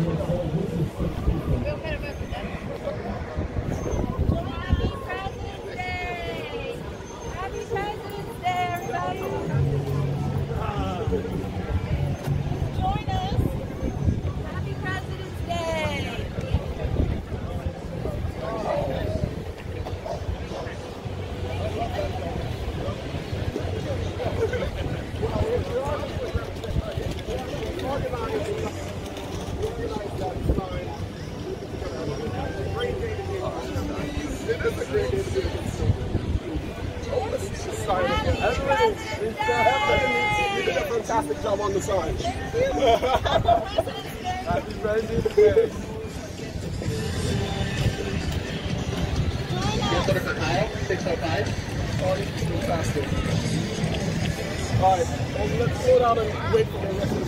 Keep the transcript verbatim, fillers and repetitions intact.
Fantastic job on the side. Happy President's Day. six oh five. Oh, this is fantastic. Alright, well, let's slow down and wait for the rest of the